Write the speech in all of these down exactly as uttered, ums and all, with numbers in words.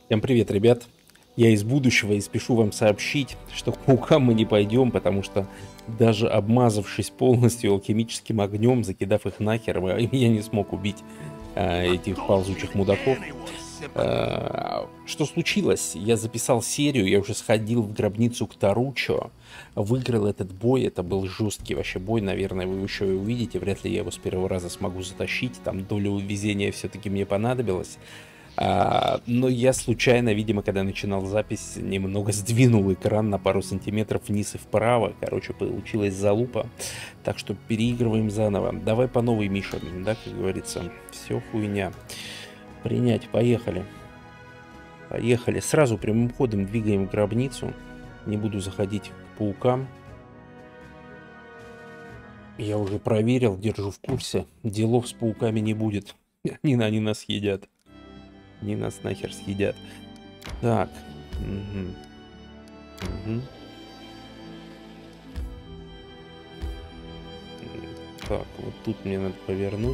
Всем привет, ребят! Я из будущего и спешу вам сообщить, что к паукам мы не пойдем, потому что даже обмазавшись полностью алхимическим огнем, закидав их нахер, я не смог убить а, этих ползучих мудаков. А, что случилось? Я записал серию, я уже сходил в гробницу к Таручо, выиграл этот бой, это был жесткий вообще бой, наверное, вы еще и увидите, вряд ли я его с первого раза смогу затащить, там доля везения все-таки мне понадобилась. А, но я случайно, видимо, когда начинал запись, немного сдвинул экран на пару сантиметров вниз и вправо. Короче, получилась залупа. Так что переигрываем заново. Давай по новой, Миша, да, как говорится. Все хуйня. Принять, поехали. Поехали. Сразу прямым ходом двигаем в гробницу. Не буду заходить к паукам. Я уже проверил, держу в курсе. Делов с пауками не будет. Они, они нас едят. Они нас нахер съедят. Так. Угу. Угу. Так, вот тут мне надо повернуть.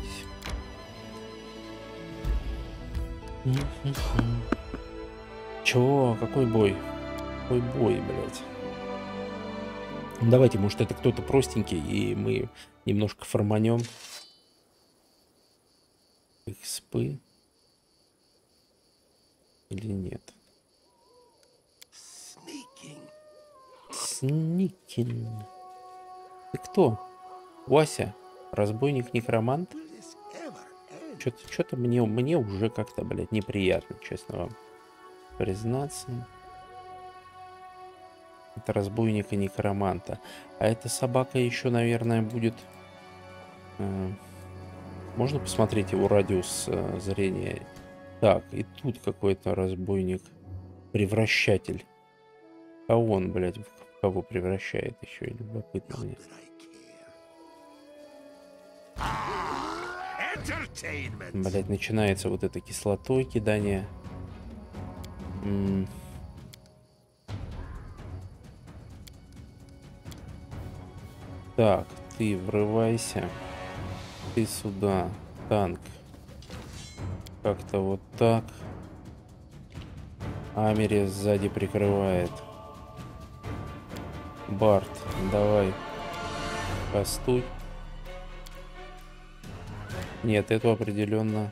Чего? Какой бой? Какой бой, блядь? Давайте, может, это кто-то простенький, и мы немножко форманем. Экспы. Или нет? Сникин. Ты кто? Вася? Разбойник-некромант? Что-то что-то мне, мне уже как-то, блядь, неприятно, честно вам признаться. Это разбойника-некроманта. А эта собака еще, наверное, будет... Э, можно посмотреть его радиус э, зрения? Так, и тут какой-то разбойник-превращатель. А он, блядь, в кого превращает еще? Любопытно мне. Блядь, начинается вот это кислотой кидание. М-м. Так, ты врывайся. Ты сюда. Танк. Как-то вот так. Амери сзади прикрывает. Барт, давай. Постуй. Нет, эту определенно.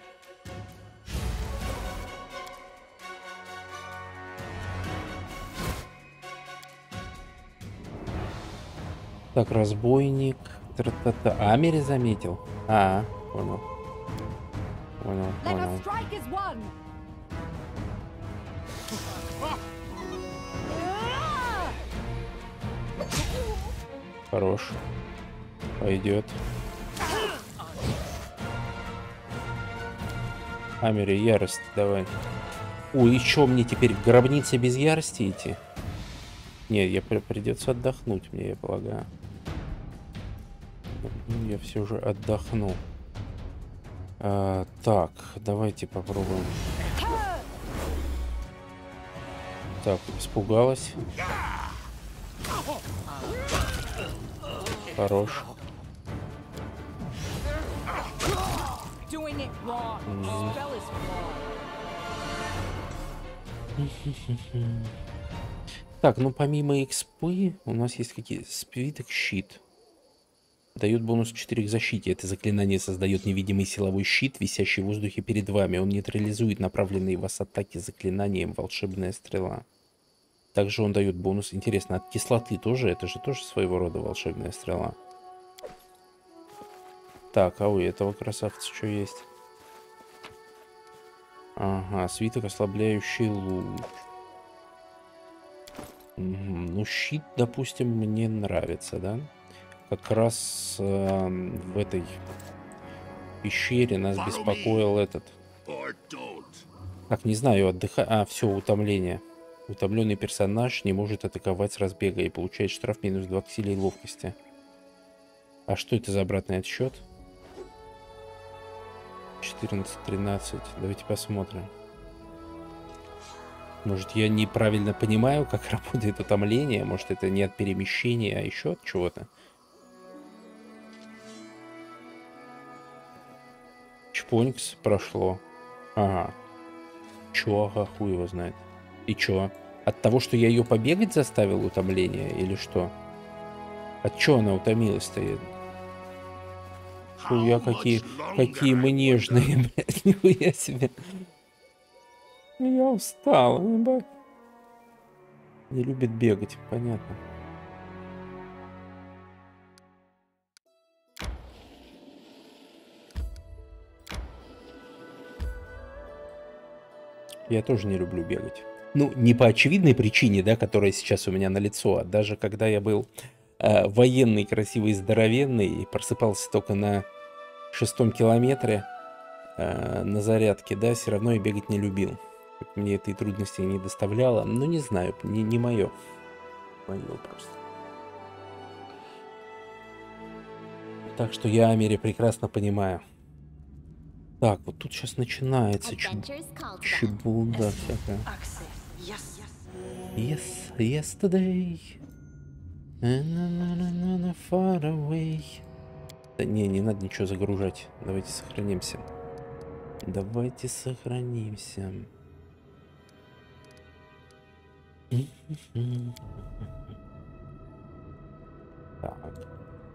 Так, разбойник. Тра-та-та. Амери заметил? А, понял. Понял, понял. Хорош. Пойдет. Амери, ярость, давай. Ой, и чё мне теперь в гробнице без ярости идти? Не, я при придется отдохнуть мне, я полагаю. Я все же отдохну. А, так, давайте попробуем. Так, испугалась. Хорош. Так, ну помимо экспы у нас есть какие свиток щит. Дает бонус четыре к защите. Это заклинание создает невидимый силовой щит, висящий в воздухе перед вами. Он нейтрализует направленные в вас атаки заклинанием волшебная стрела. Также он дает бонус. Интересно, от кислоты тоже? Это же тоже своего рода волшебная стрела. Так, а у этого красавца что есть? Ага, свиток ослабляющий луч. Угу. Ну, щит, допустим, мне нравится, да? Как раз э, в этой пещере нас беспокоил этот. Так, не знаю, отдыхать. А, все, утомление. Утомленный персонаж не может атаковать с разбега и получает штраф минус два к силе и ловкости. А что это за обратный отсчет? четырнадцать тринадцать. Давайте посмотрим. Может, я неправильно понимаю, как работает утомление? Может, это не от перемещения, а еще от чего-то? Чпонькс прошло. Ага. Чё, ага, хуй его знает. И чё? От того, что я ее побегать заставил, утомление, или что? От чё она утомилась-то? Фу, я какие, какие мы нежные, блядь, нихуя себе. Я устал, ебать. Не любит бегать, понятно. Я тоже не люблю бегать. Ну, не по очевидной причине, да, которая сейчас у меня налицо, а даже когда я был э, военный, красивый, здоровенный и просыпался только на шестом километре э, на зарядке, да, все равно я бегать не любил. Мне этой трудности не доставляло. Ну, не знаю, не, не мое. Мое просто. Так что я Амери прекрасно понимаю. Так, вот тут сейчас начинается чебулда всякая. Yes, yesterday. Far away. Да не, не надо ничего загружать. Давайте сохранимся. Давайте сохранимся. Так.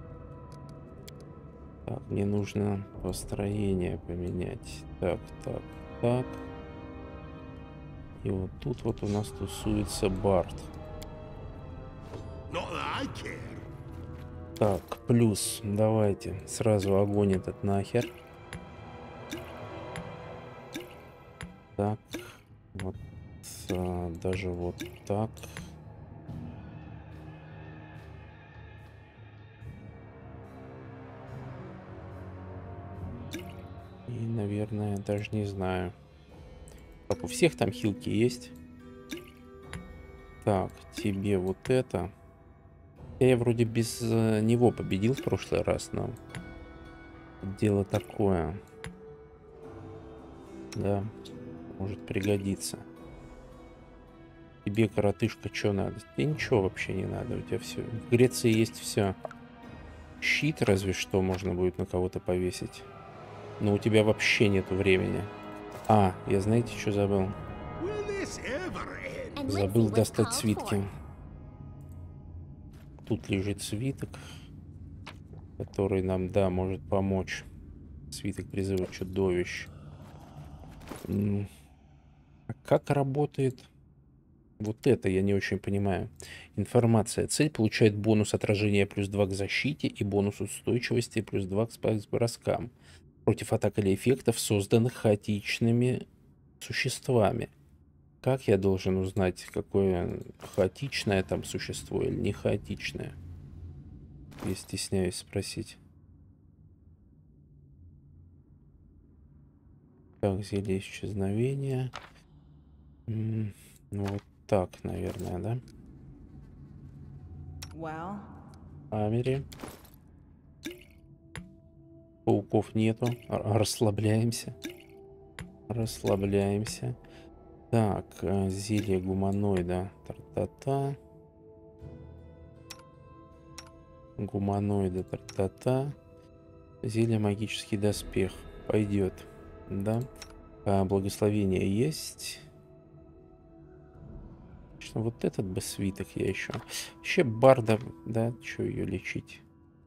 Так, мне нужно построение поменять. Так, так, так. И вот тут вот у нас тусуется Барт. Так, плюс, давайте сразу огонь этот нахер. Так, вот, а, даже вот так. И, наверное, даже не знаю. Так, у всех там хилки есть. Так, тебе вот это. Я вроде без э, него победил в прошлый раз, но дело такое. Да, может пригодиться. Тебе, коротышка, что надо? Тебе ничего вообще не надо. У тебя все. В Греции есть все. Щит разве что можно будет на кого-то повесить. Но у тебя вообще нету времени. А, я знаете, что забыл? Забыл достать свитки. Тут лежит свиток, который нам, да, может помочь. Свиток призыва чудовищ. А как работает вот это, я не очень понимаю. Информация. Цель получает бонус отражения плюс два к защите и бонус устойчивости плюс два к броскам против атак или эффектов, созданных хаотичными существами. Как я должен узнать, какое хаотичное там существо или не хаотичное? Я стесняюсь спросить. Так, зелье исчезновения. М, Ну вот так, наверное, да? Well, Амери. Пауков нету. Р- Расслабляемся. Расслабляемся. Так, э, зелье гуманоида. Тар-та-та. Гуманоида. Тар-та-та. Зелье магический доспех. Пойдет. Да. А, благословение есть. Что вот этот бы свиток я еще. Еще барда, да, что ее лечить?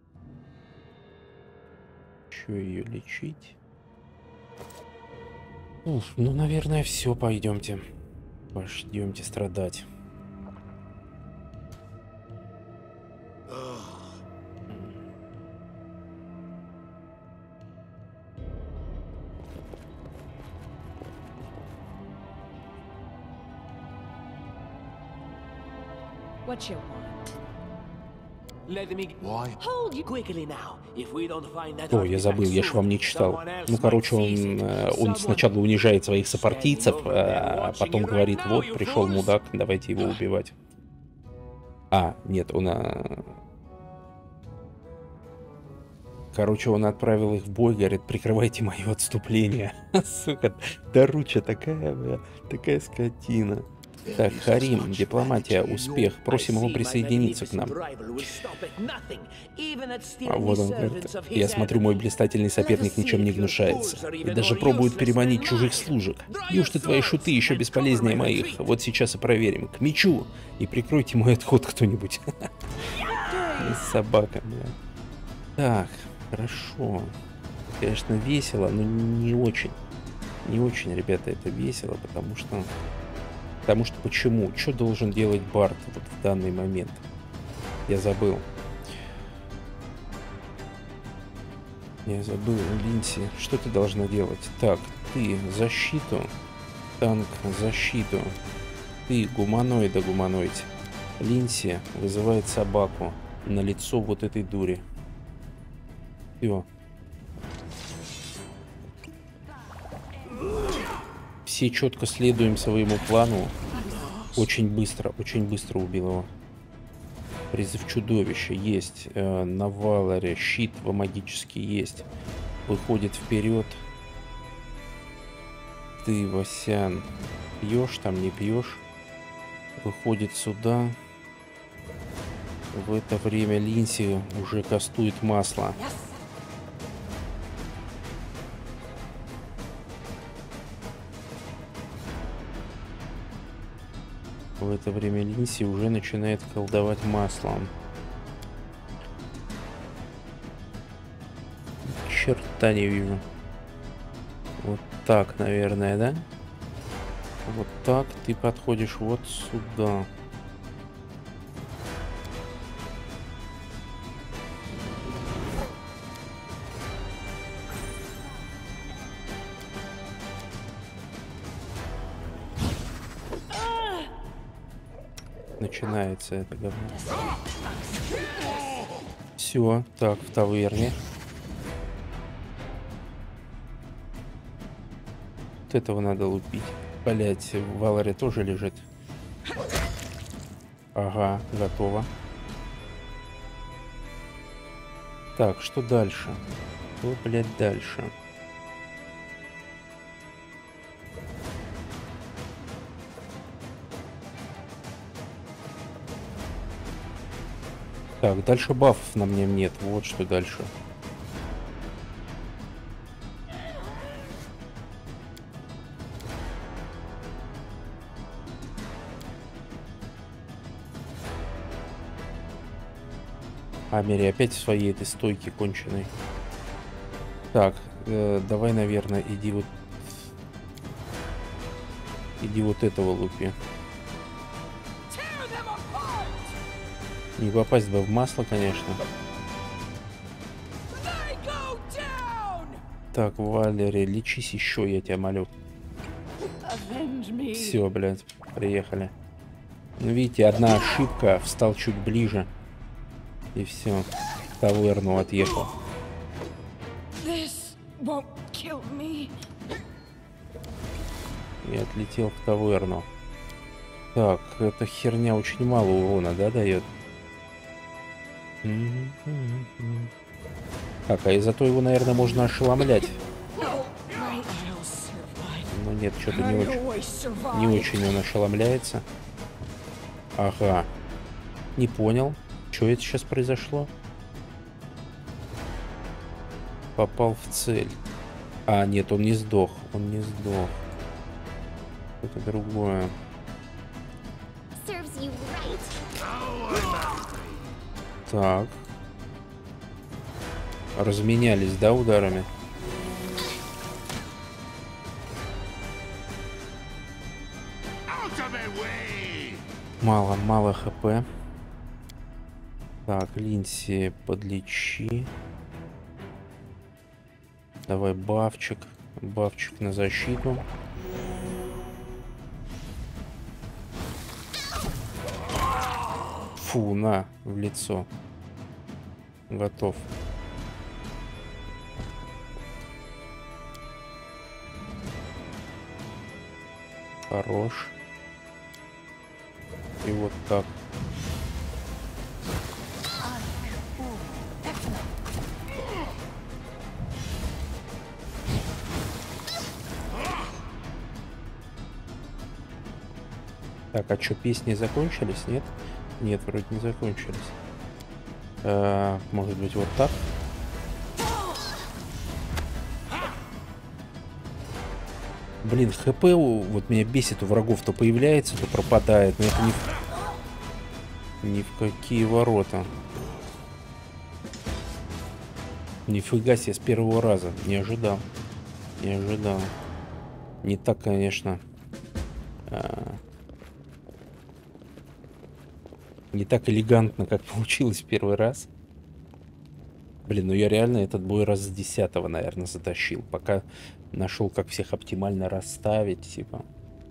Что ее лечить? Уф, ну, наверное, все, пойдемте. Пойдемте страдать. what you want? Let me Why? hold you quickly now. If we don't find that О, я забыл, я ж вам не читал. Ну, короче, он, э, он сначала унижает своих сопартийцев, а потом говорит, вот, пришел мудак, давайте его убивать. А, нет, он... а, Короче, он отправил их в бой, говорит, прикрывайте мое отступление. Сука, Даруча такая, бля, такая скотина. Так, Харим, дипломатия, успех. Просим его присоединиться к нам. А вот он говорит. Я смотрю, мой блистательный соперник ничем не гнушается. И даже пробует переманить чужих служек. Неужто твои шуты еще бесполезнее моих? Вот сейчас и проверим. К мечу! И прикройте мой отход кто-нибудь. Собака, бля. Так, хорошо. Конечно, весело, но не очень. Не очень, ребята, это весело, потому что... Потому что почему? Что должен делать Барт вот в данный момент? Я забыл. Я забыл, Линси. Что ты должна делать? Так, ты защиту. Танк, защиту. Ты гуманоида, гуманоид. Линси вызывает собаку на лицо вот этой дури. Все. Все четко следуем своему плану. Очень быстро, очень быстро убил его. Призыв чудовища есть. Э, на Валаре щит магический есть. Выходит вперед. Ты, Васян, пьешь там, не пьешь? Выходит сюда. В это время Линси уже кастует масло. В это время Линси уже начинает колдовать маслом. Черта не вижу. Вот так, наверное, да? Вот так ты подходишь вот сюда. Начинается это говно. Все, так, в таверне. Вот этого надо лупить. Блять, в Валаре тоже лежит. Ага, готово. Так, что дальше? Что, блядь, дальше? Так, дальше бафов на мне нет. Вот что дальше. Амери опять в своей этой стойке конченой. Так, э, давай, наверное, иди вот... Иди вот этого лупи. Не попасть бы в масло, конечно. Так, Валери, лечись еще, я тебя молю. Все, блядь, приехали. Ну, видите, одна ошибка, встал чуть ближе. И все, в таверну отъехал. И отлетел в таверну. Так, эта херня очень мало урона, да, дает? Так, а и зато его, наверное, можно ошеломлять. Ну нет, что-то не очень. Не очень он ошеломляется. Ага. Не понял. Что это сейчас произошло? Попал в цель. А, нет, он не сдох. Он не сдох. Это другое. Так. Разменялись, да, ударами? Мало, мало хп. Так, Линси, подлечи. Давай бафчик. Бафчик на защиту. Фу, на, в лицо. Готов. Хорош. И вот так. Так, а что, песни закончились? Нет? Нет, вроде не закончились. А, может быть, вот так? Блин, ХП у- вот меня бесит, у врагов то появляется, то пропадает. Но это ни в, ни в какие ворота. Нифига себе, с первого раза. Не ожидал. Не ожидал. Не так, конечно. а, Не так элегантно, как получилось в первый раз. Блин, ну я реально этот бой раз с десятого, наверное, затащил. Пока нашел, как всех оптимально расставить, типа.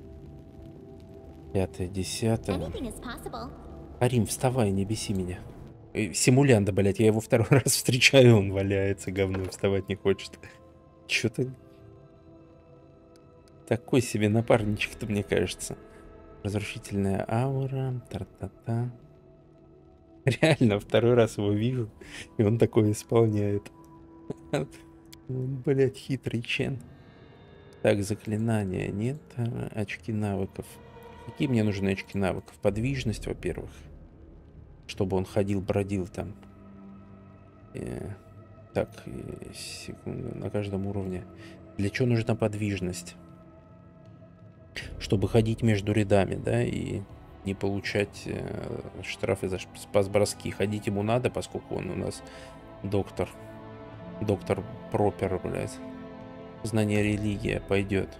Пятое, десятое. Anything is possible. Арим, вставай, не беси меня. Э, Симулянда, блядь, я его второй раз встречаю, он валяется, говно, вставать не хочет. Чё-то... Такой себе напарничек-то, мне кажется. Разрушительная аура, тра-та-та. Реально, второй раз его вижу, и он такое исполняет. Он, блядь, хитрый чен. Так, заклинания нет. а, Очки навыков. Какие мне нужны очки навыков? Подвижность, во-первых. Чтобы он ходил, бродил там. Э, так, э, секунду. На каждом уровне. Для чего нужна подвижность? Чтобы ходить между рядами, да, и не получать э, штрафы за спас-броски. Ходить ему надо, поскольку он у нас доктор. Доктор Пропер, блядь. Знание религия пойдет.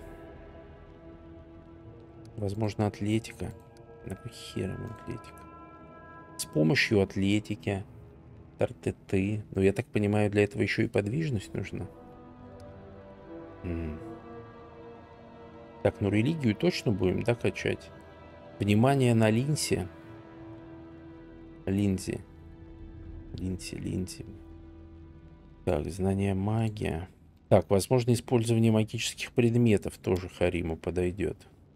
Возможно, атлетика. На кой хер ему атлетика? С помощью атлетики. Тартеты. Но я так понимаю, для этого еще и подвижность нужна. М. Так, ну религию точно будем, да, качать? Внимание на Линси. Линзи. Линси, Линси. Так, знание магия. Так, возможно, использование магических предметов тоже Хариму подойдет.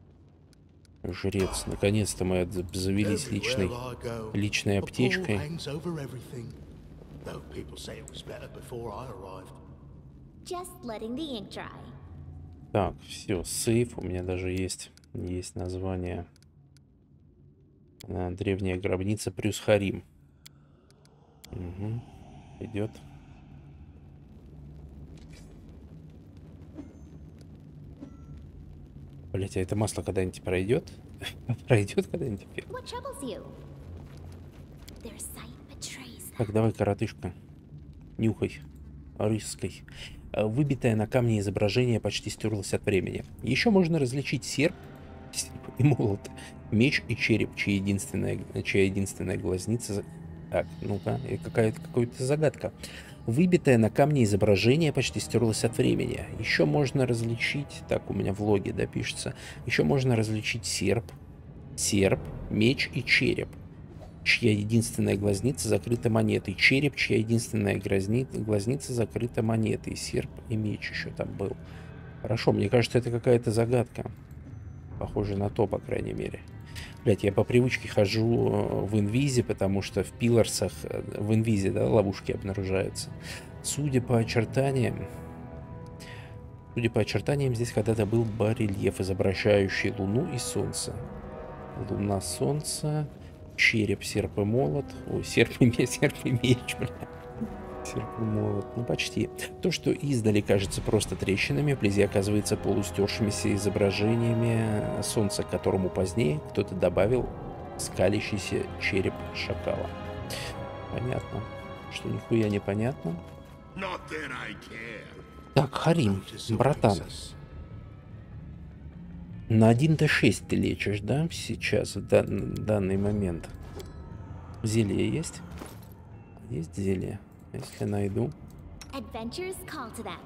Жрец. Наконец-то мы обзавелись личной, личной аптечкой. Just letting the ink dry. Так, все, сейф. У меня даже есть, есть название. А, древняя гробница плюс Харим. Угу. Идет. Блять, а это масло когда-нибудь пройдет? Пройдет когда-нибудь? What troubles you? Their sight betrays them. Так, давай, коротышка. Нюхай. Рыской. А, Выбитое на камне изображение почти стерлось от времени. Еще можно различить серп, серп и молот, меч и череп, чья единственная, чья единственная глазница... Так, ну-ка, какая-то какая-то загадка. Выбитое на камне изображение почти стерлось от времени. Еще можно различить... Так, у меня в логе, да, пишется. Еще можно различить серп, серп, меч и череп, чья единственная глазница закрыта монетой. Череп, чья единственная грозни... глазница закрыта монетой. Серп и меч еще там был. Хорошо, мне кажется, это какая-то загадка. Похоже на то, по крайней мере. Блять, я по привычке хожу в инвизе, потому что в пиларсах, в инвизе, да, ловушки обнаружаются. Судя по очертаниям... Судя по очертаниям, здесь когда-то был барельеф, изображающий Луну и Солнце. Луна, Солнце... Череп, серп и молот. Ой, серп и меч, серп и меч, бля. Серп и молот. Ну, почти. То, что издали кажется просто трещинами, вблизи оказывается полустершимися изображениями солнца, к которому позднее кто-то добавил скалящийся череп шакала. Понятно. Что нихуя не понятно. Так, Харим, братан. На один дэ шесть ты лечишь, да, сейчас, в дан- данный момент? Зелье есть? Есть зелье? Если найду. Adventures call to them.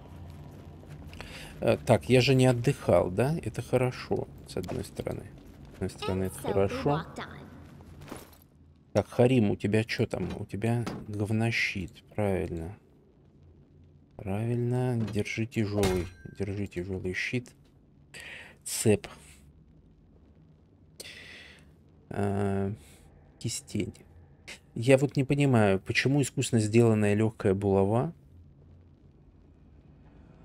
Э, так, я же не отдыхал, да? Это хорошо, с одной стороны. С одной стороны, And это so we хорошо. walked on. Так, Харим, у тебя что там? У тебя говнощит, правильно. Правильно, держи тяжелый, держи тяжелый щит. Цеп. А, кистень. Я вот не понимаю, почему искусственно сделанная легкая булава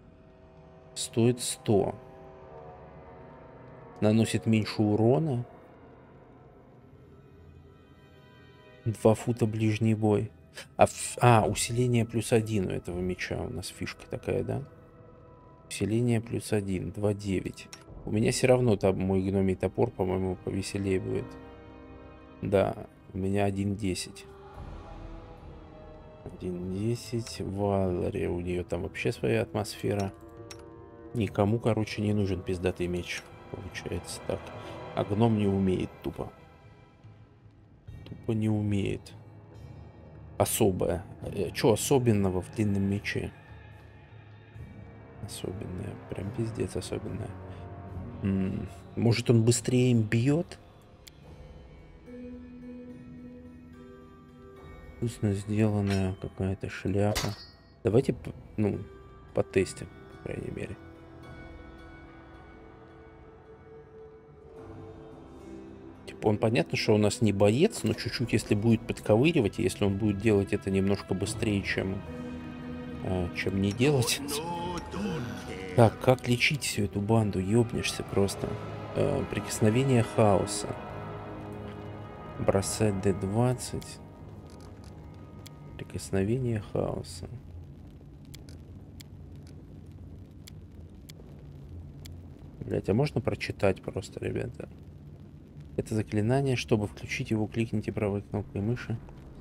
стоит сто. Наносит меньше урона, Два фута ближний бой. А, ф- а, усиление плюс один у этого меча. У нас фишка такая, да? Усиление плюс один. Два девять. У меня все равно там мой гномий топор, по-моему, повеселее будет. Да, у меня один десять. один десять. Валаре, у нее там вообще своя атмосфера. Никому, короче, не нужен пиздатый меч. Получается так. А гном не умеет тупо. Тупо не умеет. Особое. Э, Чё особенного в длинном мече? Особенное. Прям пиздец особенное. М, Может, он быстрее им бьет? Вкусно сделанная какая-то шляпа. Давайте, п- ну, потестим, по крайней мере. Типа, он понятно, что у нас не боец, но чуть-чуть, если будет подковыривать, и если он будет делать это немножко быстрее, чем, э, чем не делать. Так, как лечить всю эту банду? Ёбнешься просто. Э, прикосновение хаоса. Бросать дэ двадцать. Прикосновение хаоса. Блять, а можно прочитать просто, ребята? Это заклинание, чтобы включить его, кликните правой кнопкой мыши.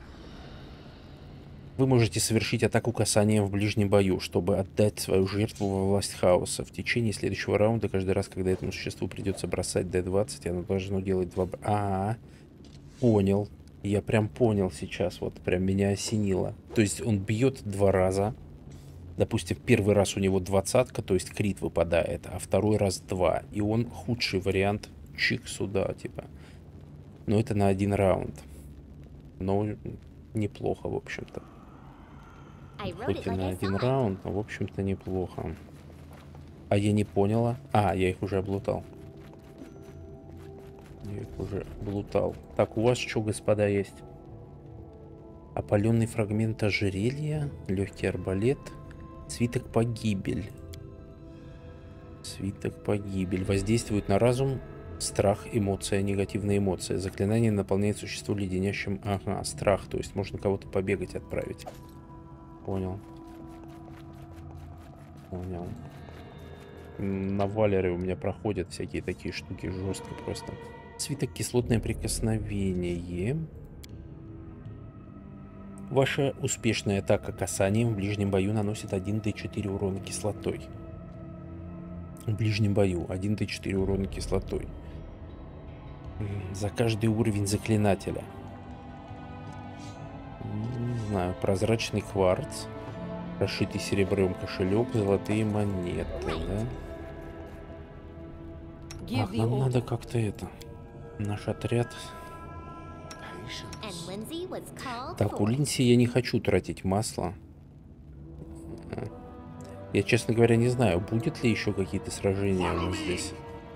Вы можете совершить атаку касанием в ближнем бою, чтобы отдать свою жертву во власть хаоса. В течение следующего раунда, каждый раз, когда этому существу придется бросать дэ двадцать, оно должно делать два... б- А, понял. Я прям понял сейчас, вот прям меня осенило. То есть он бьет два раза. Допустим, первый раз у него двадцатка, то есть крит выпадает, а второй раз два. И он худший вариант, чик сюда, типа. Но это на один раунд. Но неплохо, в общем-то. I wrote Хоть it и like на I один saw it. раунд, но в общем-то неплохо. А я не поняла. А, я их уже облутал. Я их уже облутал. Так, у вас что, господа, есть? Опаленный фрагмент ожерелья, легкий арбалет, свиток погибель. Свиток погибель. Воздействует на разум, страх, эмоция, негативная эмоция. Заклинание наполняет существо леденящим... Ага, страх. То есть можно кого-то побегать отправить. Понял. Понял. На Валере у меня проходят всякие такие штуки жестко просто. Свиток кислотное прикосновение. Ваша успешная атака касанием в ближнем бою наносит один дэ четыре урона кислотой. В ближнем бою один дэ четыре урона кислотой. М, За каждый уровень заклинателя. М, Не знаю, прозрачный кварц. Расшитый серебром кошелек, золотые монеты, да? Give Ах, the нам order. надо как-то это... Наш отряд... And Lindsay was called Так, у forth. Линси я не хочу тратить масло. Я, честно говоря, не знаю, будет ли еще какие-то сражения у нас здесь.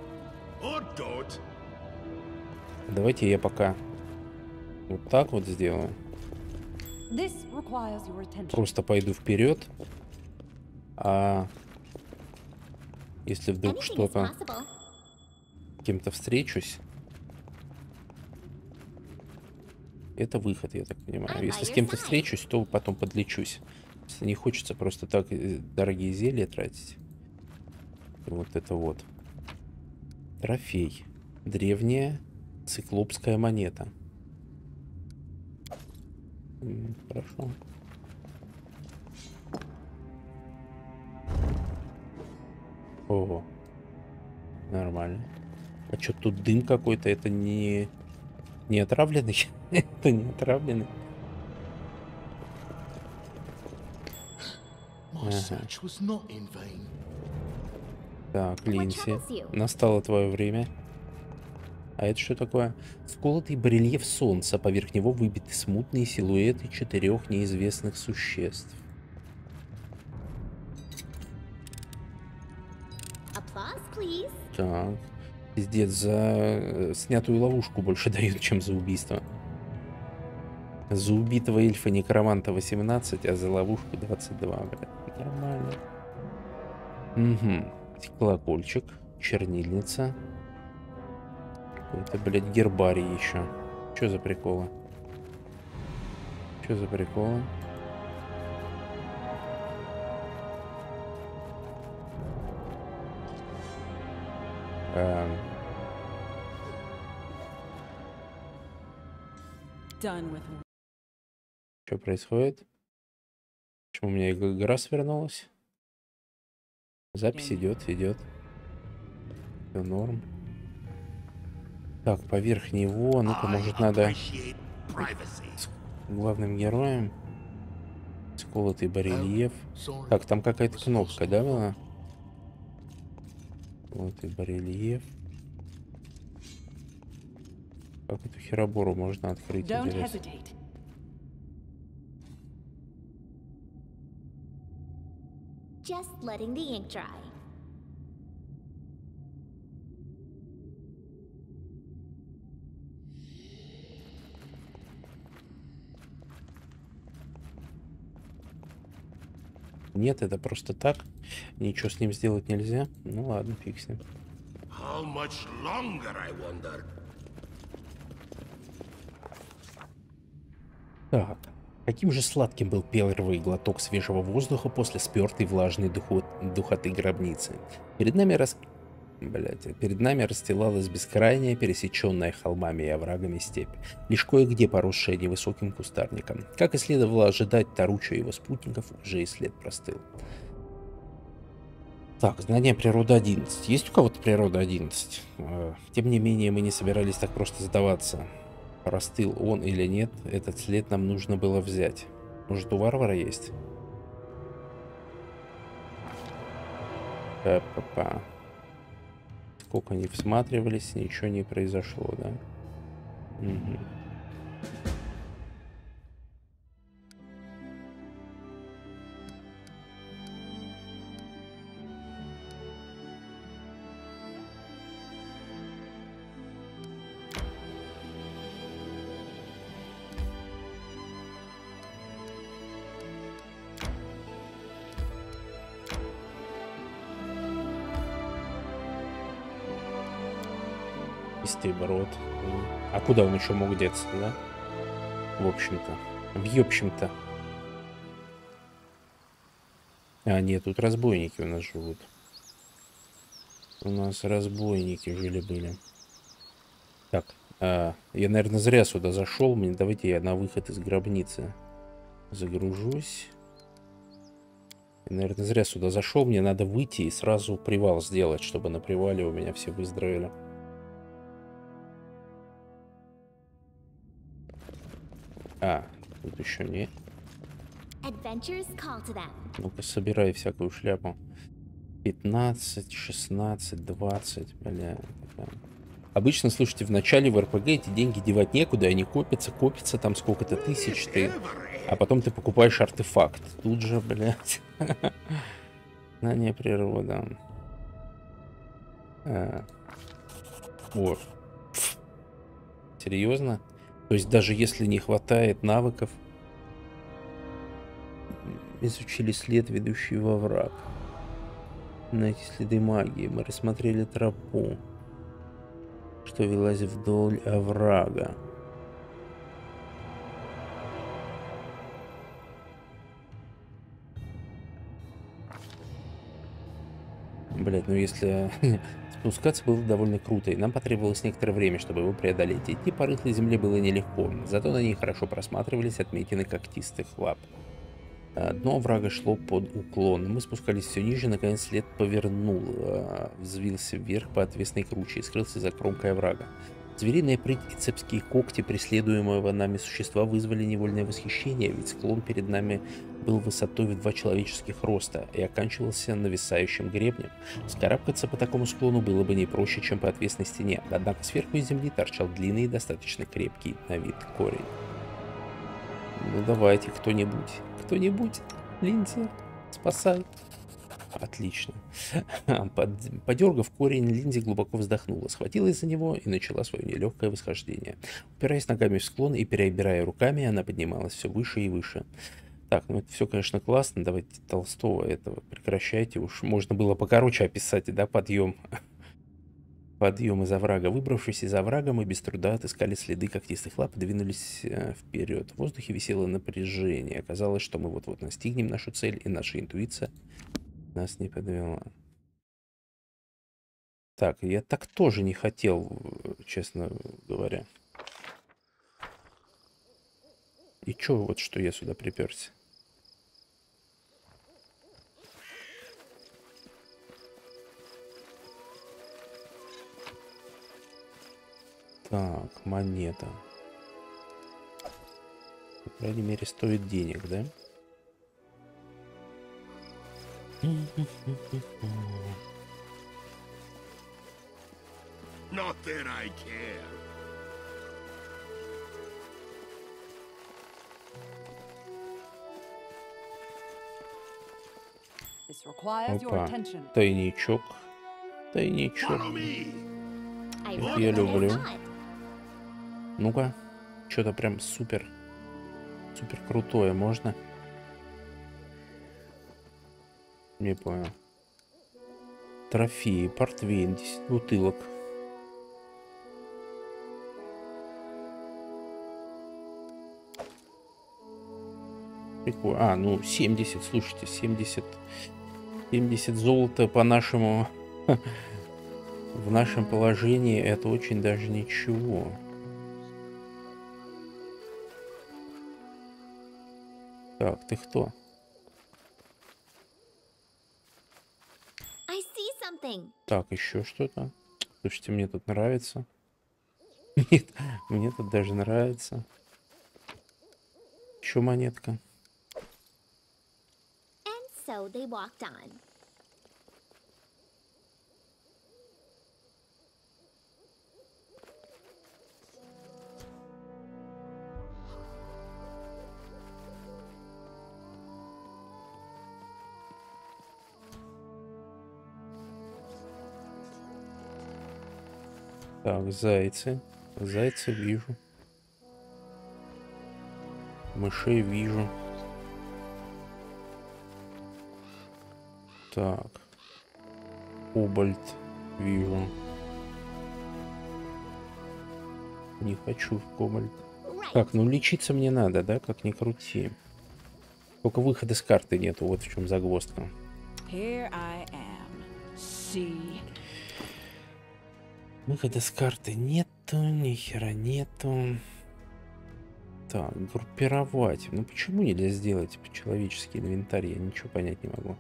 Давайте я пока вот так вот сделаю. This requires your attention. Просто пойду вперед. А если вдруг Anything is что-то possible. с кем-то встречусь, это выход, я так понимаю. I'm Если by с your кем-то side. встречусь, то потом подлечусь. Если не хочется просто так э, дорогие зелья тратить. Вот это вот. Трофей. Древняя циклопская монета. М, Хорошо. Ого. Нормально. А что тут дым какой-то? Это не... Не отравленный? Это не отравленный. My Ага. search was not in vain. Так, Линси. troubles you? Настало твое время. А это что такое? Сколотый барельеф солнца. Поверх него выбиты смутные силуэты четырех неизвестных существ. Applause, please. Так. Пиздец, за э, снятую ловушку больше дают, чем за убийство. За убитого эльфа некроманта восемнадцать, а за ловушку двадцать два, блядь. Нормально. Угу. Колокольчик, чернильница. Какой-то, блядь, гербарий еще. Что за приколы? Что за приколы? Эм, Done with. что происходит? Почему у меня игра свернулась? Запись идет, идет. Все норм. Так, поверх него, ну-ка, может, надо Appreciate privacy. с главным героем. Сколотый барельеф. Sorry. Так, там какая-то Was кнопка, lost да, in была? Сколотый барельеф. Как эту херобору можно открыть, Don't интересно? hesitate. Just letting the ink dry. Нет, это просто так. Ничего с ним сделать нельзя. Ну ладно, фиг с ним. How much longer, I wonder? Так, каким же сладким был первый глоток свежего воздуха после спертой влажной духот... духоты гробницы. Перед нами рас... Блядь, перед нами расстилалась бескрайняя, пересеченная холмами и оврагами степь, лишь кое-где поросшая невысоким кустарником. Как и следовало ожидать, Таручо и его спутников уже и след простыл. Так, знание природы одиннадцать. Есть у кого-то природа одиннадцать? Э, Тем не менее, мы не собирались так просто сдаваться. Простыл он или нет, этот след нам нужно было взять. Может, у варвара есть? Па-па-па. Сколько не всматривались, ничего не произошло, да? Угу. Чистый брод. А куда он еще мог деться, да? В общем-то. В общем-то. А, нет, тут разбойники у нас живут. У нас разбойники жили-были. Так, а, я, наверное, зря сюда зашел. Мне давайте я на выход из гробницы загружусь. Я, наверное, зря сюда зашел. Мне надо выйти и сразу привал сделать, чтобы на привале у меня все выздоровели. А, тут еще не. Adventures call to them. Ну-ка, собирай всякую шляпу. пятнадцать, шестнадцать, двадцать, бля. Да. Обычно, слушайте, в начале в эр пэ гэ эти деньги девать некуда, они копятся, копятся, там сколько-то тысяч ты, а потом ты покупаешь артефакт. Тут же, блядь. Знание природы. А. О. Серьезно? То есть даже если не хватает навыков, изучили след, ведущий во враг. Найти следы магии. Мы рассмотрели тропу, что велась вдоль оврага. Блять, ну если спускаться было довольно круто, и нам потребовалось некоторое время, чтобы его преодолеть. Идти по рыхлой земле было нелегко, зато на ней хорошо просматривались отметины когтистых лап. Дно врага шло под уклон. Мы спускались все ниже, наконец след повернул, взвился вверх по отвесной круче и скрылся за кромкой оврага. Звериная прыть и цепские когти преследуемого нами существа вызвали невольное восхищение, ведь склон перед нами был высотой в два человеческих роста и оканчивался нависающим гребнем. Вскарабкаться по такому склону было бы не проще, чем по отвесной стене, однако сверху из земли торчал длинный и достаточно крепкий на вид корень. Ну давайте, кто-нибудь, кто-нибудь, Линдзи, спасай. Отлично. Под... Подергав корень, Линдзи глубоко вздохнула, схватилась за него и начала свое нелегкое восхождение. Упираясь ногами в склон и перебирая руками, она поднималась все выше и выше. Так, ну это все, конечно, классно. Давайте Толстого этого прекращайте. Уж можно было покороче описать, да, подъем. Подъем из оврага. Выбравшись из оврага, мы без труда отыскали следы когтистых лап и двинулись э, вперед. В воздухе висело напряжение. Оказалось, что мы вот-вот настигнем нашу цель, и наша интуиция нас не подвела. Так, я так тоже не хотел, честно говоря. И чё вот, что я сюда приперся? Так, монета. По крайней мере, стоит денег, да? Not that I care. This requires your Опа. attention. Тайничок. Тайничок. Follow me. I Это really я think I люблю. saw it. Ну-ка. Что-то прям супер. Супер крутое. Можно? Не понял. Трофеи. Портвейн. десять бутылок. Прикольно. А, ну семьдесят. Слушайте, семьдесят. семьдесят золота по нашему... В нашем положении это очень даже ничего. Так, ты кто? I see something. Так, еще что-то. Слушайте, мне тут нравится. Мне, мне тут даже нравится. Еще монетка. And so they walked on. Так, зайцы. Зайца вижу. Мышей вижу. Так. Кобальт вижу. Не хочу в кобальт. Right. Так, ну лечиться мне надо, да? Как ни крути. Только выхода с карты нету. Вот в чем загвоздка. Here I am. See. Выхода с карты нету, ни хера нету. Так, группировать. Ну почему нельзя сделать человеческий инвентарь? Я ничего понять не могу.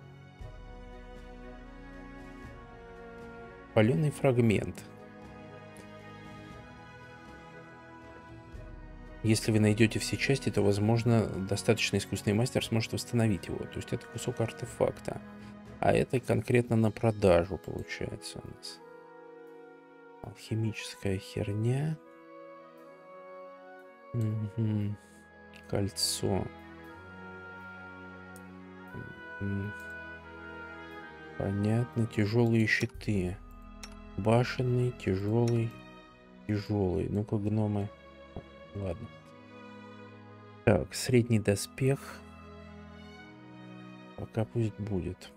Паленый фрагмент. Если вы найдете все части, то, возможно, достаточно искусный мастер сможет восстановить его. То есть это кусок артефакта. А это конкретно на продажу получается у нас. Алхимическая херня. Угу. Кольцо. М. Понятно. Тяжелые щиты. Башенный, тяжелый, тяжелый. Ну-ка, гномы. Ладно. Так, средний доспех. Пока пусть будет.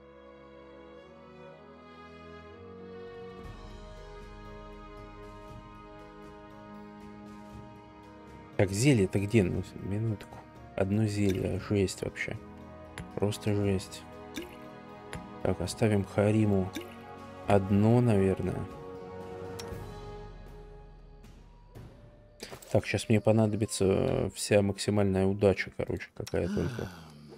Так, зелье-то где? Ну, минутку. Одно зелье. Жесть вообще. Просто жесть. Так, оставим Хариму одно, наверное. Так, сейчас мне понадобится вся максимальная удача, короче, какая только.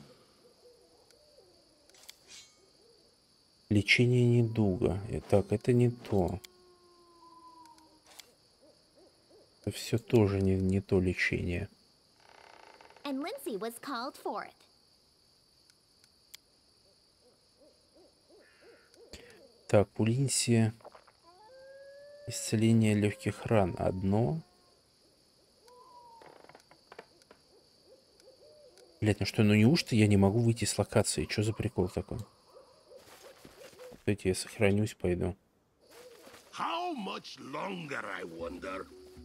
Лечение недуга. Так, это не то. Это все тоже не, не то лечение. And Lindsay was called forth. Так, у Линси исцеление легких ран одно. Блять, ну что, ну неужто я не могу выйти с локации? Что за прикол такой? Давайте я сохранюсь, пойду. How much longer, I wonder?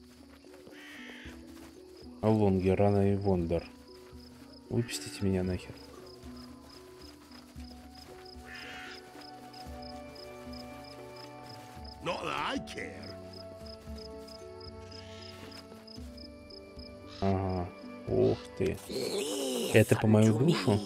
Алонги, Рана и Вондор. Выпустите меня нахер. Not that I I care. Ага. Ух ты. Это по мою душу?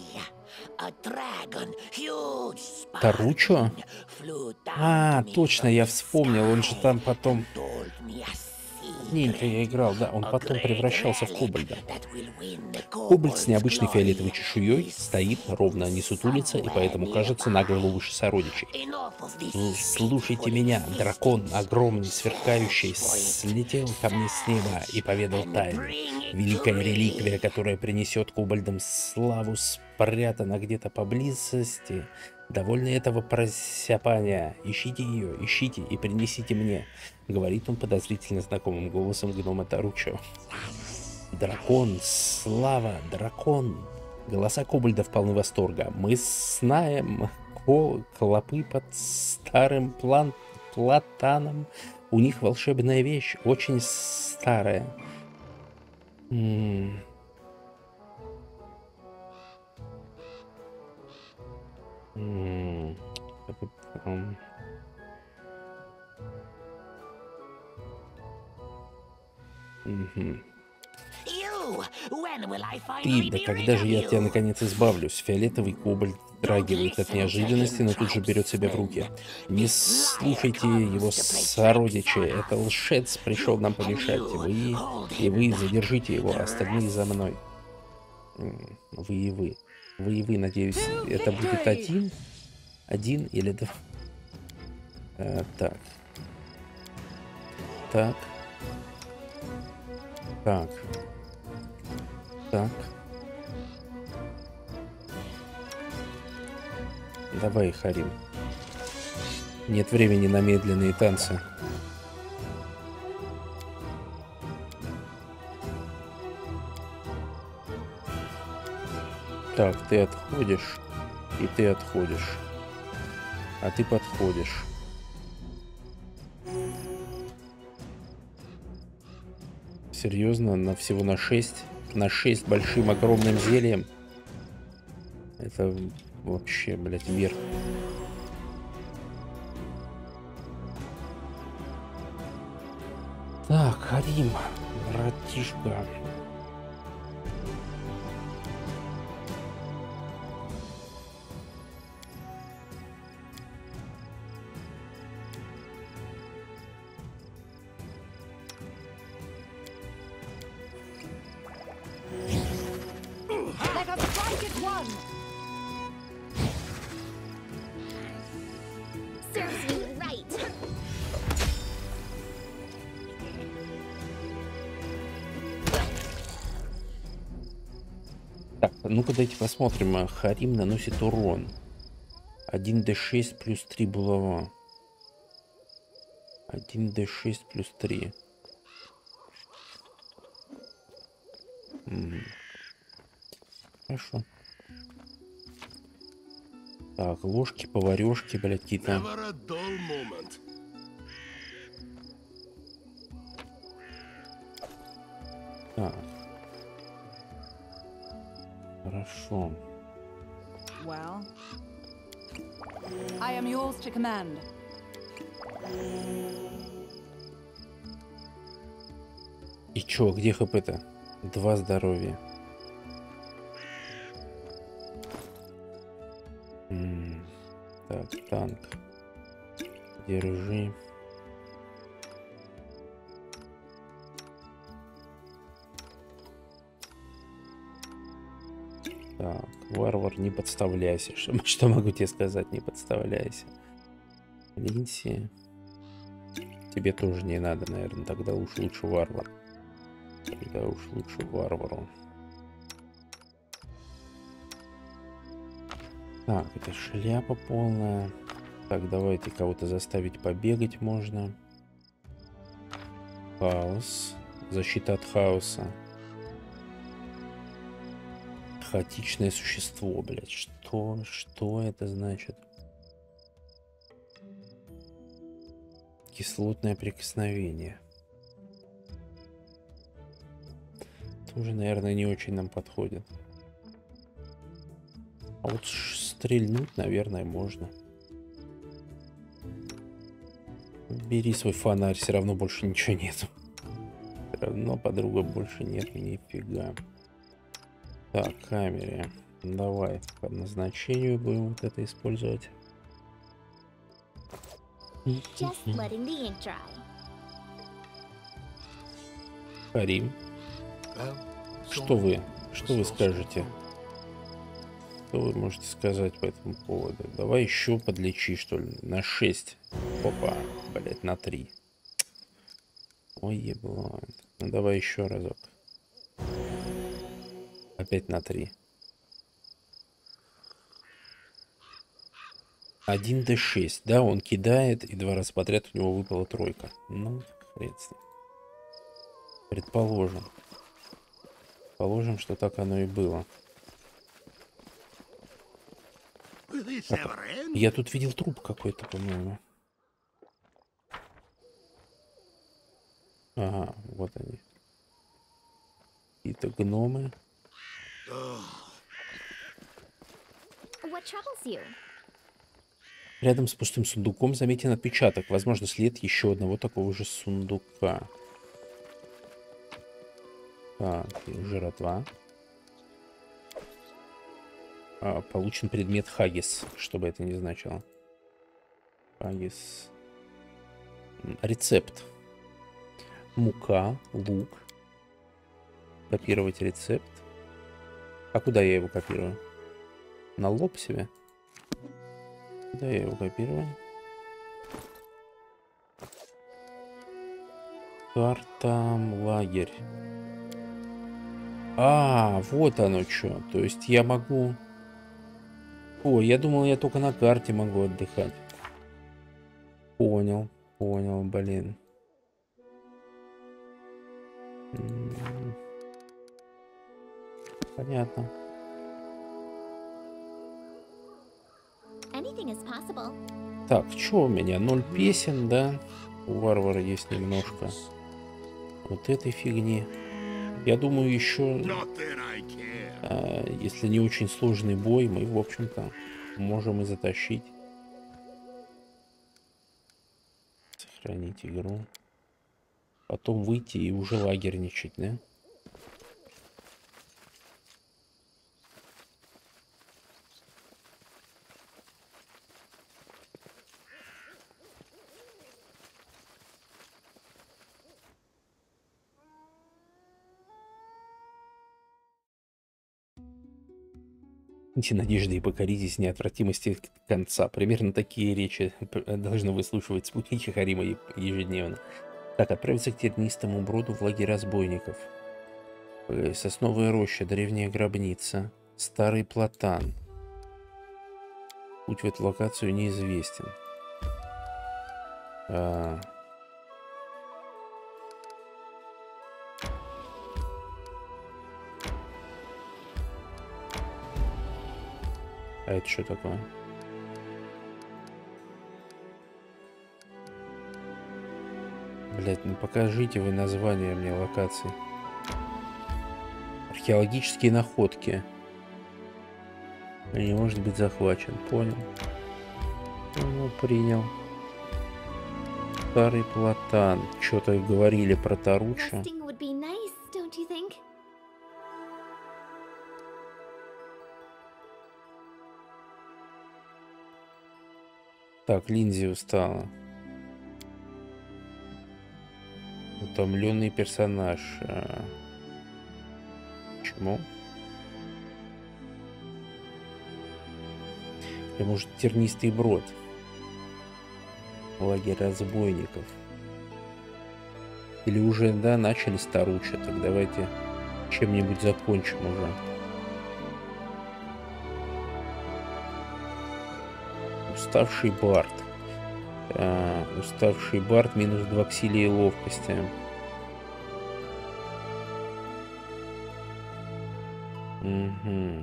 Таручо? А, точно, я вспомнил. Он же там потом... Давненько я играл, да. Он потом превращался в кобальда. Кобальд с необычной фиолетовой чешуей стоит ровно, не сутулится, и поэтому кажется на голову выше сородичей. Слушайте меня, дракон огромный, сверкающий, слетел ко мне с неба и поведал тайну. Великая реликвия, которая принесет кобальдам славу, спрятана где-то поблизости. Довольно этого просяпания. Ищите ее, ищите и принесите мне, говорит он подозрительно знакомым голосом гнома Таручо. Дракон, слава, дракон. Голоса кобальдов полны восторга. Мы знаем ко клопы под старым план платаном. У них волшебная вещь, очень старая. М-м. М-м. Угу. Ты, да когда же я от тебя наконец избавлюсь? Фиолетовый кобальд драгивает от неожиданности, но тут же берет себя в руки. Не слушайте его сородичей, это лжец пришел нам помешать. Вы и вы задержите его, остальные за мной. Вы и вы. Вы и вы, надеюсь, это будет один? Один или два? А, так. Так. Так. Так. Давай, Харим. Нет времени на медленные танцы. Так, ты отходишь, и ты отходишь. А ты подходишь. Серьезно? На всего на шесть? На шесть большим огромным зельем? Это вообще, блядь, верх. Так, Харим, братишка. Так, ну-ка дайте посмотрим. Харим наносит урон. один дэ шесть плюс три булава. один дэ шесть плюс три. М-м. Хорошо. Так, ложки, поварешки, блядь, какие-то. Так. Хорошо. Well, I am yours to command. И чё, где хп-то? Два здоровья. М-м. Так, танк. Держи. Так, варвар, не подставляйся. Что, что могу тебе сказать? Не подставляйся. Линси. Тебе тоже не надо, наверное. Тогда уж лучше варвар. Тогда уж лучше варвару. Так, это шляпа полная. Так, давайте кого-то заставить побегать можно. Хаос. Защита от хаоса. Хаотичное существо, блядь. Что? Что это значит? Кислотное прикосновение. Тоже, наверное, не очень нам подходит. А вот стрельнуть, наверное, можно. Бери свой фонарь, все равно больше ничего нету. Все равно, подруга, больше нет нифига. Так, камере. Давай по назначению будем вот это использовать. Just letting the ink dry. Карим, что вы, что вы скажете? Что вы можете сказать по этому поводу? Давай еще подлечи, что ли, на шесть. Опа, блять, на три. Ой, ебло. Ну давай еще разок. Опять на три. один дэ шесть, да, он кидает, и два раза подряд у него выпала тройка. Ну, хрен с ним. Предположим. Положим, что так оно и было. Так, я тут видел труп какой-то, по-моему. Ага, вот они. Какие-то гномы. What troubles you? Рядом с пустым сундуком заметен отпечаток. Возможно, след еще одного такого же сундука. Так, жратва. А, получен предмет Хаггис, что бы это ни значило. Хаггис. Рецепт. Мука, лук. Копировать рецепт. А куда я его копирую? На лоб себе? Куда я его копирую? Карта, лагерь. А, вот оно что. То есть я могу... О, я думал, я только на карте могу отдыхать. Понял, понял, блин. М-м-м. Понятно. Anything is possible. Так, что у меня? Ноль песен, да? У варвара есть немножко вот этой фигни. Я думаю, еще, Not that I care. а, если не очень сложный бой, мы, в общем-то, можем и затащить. Сохранить игру. Потом выйти и уже лагерничать, да? Эти надежды и покоритесь неотвратимости конца. Примерно такие речи должны выслушивать спутники Харима ежедневно. Так, отправиться к тернистому броду в лагерь разбойников. Сосновая роща, древняя гробница, старый платан. Путь в эту локацию неизвестен. А... А это что такое? Блять, ну покажите вы название мне локаций. Археологические находки. Не может быть захвачен. Понял. Ну, принял. Старый платан. Что-то говорили про Таруча. Resting would be nice, don't you think? Так, Линдзи устала. Утомленный персонаж. А... Почему? Или может тернистый брод? Лагерь разбойников. Или уже, да, начали Старуча. Так давайте чем-нибудь закончим уже. Уставший бард. А, уставший бард минус два к силе и ловкости. Угу.